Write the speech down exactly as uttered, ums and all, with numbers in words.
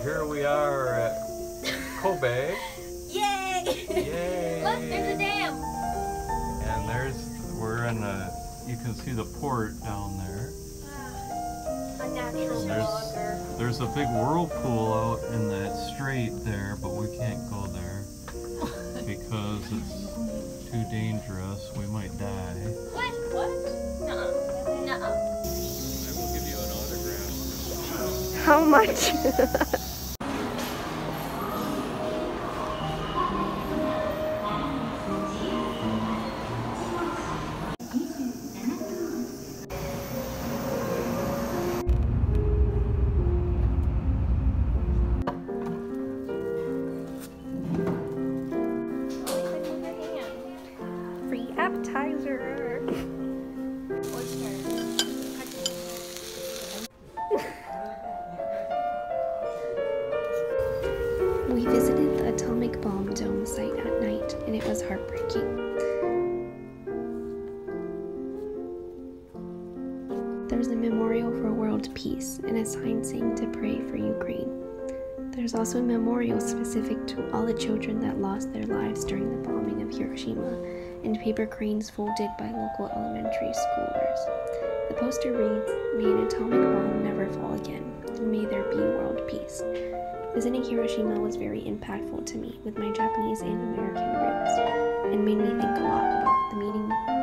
here we are at Kobe. Yay! Yay! Look, there's a dam. And there's, we're in a, you can see the port down there. A natural There's, walker. there's a big whirlpool out in that strait there, but we can't go there because it's too dangerous. We might die. What? What? Nuh-uh. Nuh-uh. I will give you an autograph. How much? Free appetizer. We visited the atomic bomb dome site at night, and it was heartbreaking. There's a memorial for world peace and a sign saying to pray for Ukraine. There's also a memorial specific to all the children that lost their lives during the bombing of Hiroshima, and paper cranes folded by local elementary schoolers. The poster reads, "May an atomic bomb never fall again, and may there be world peace." Visiting Hiroshima was very impactful to me with my Japanese and American roots, and made me think a lot about the meaning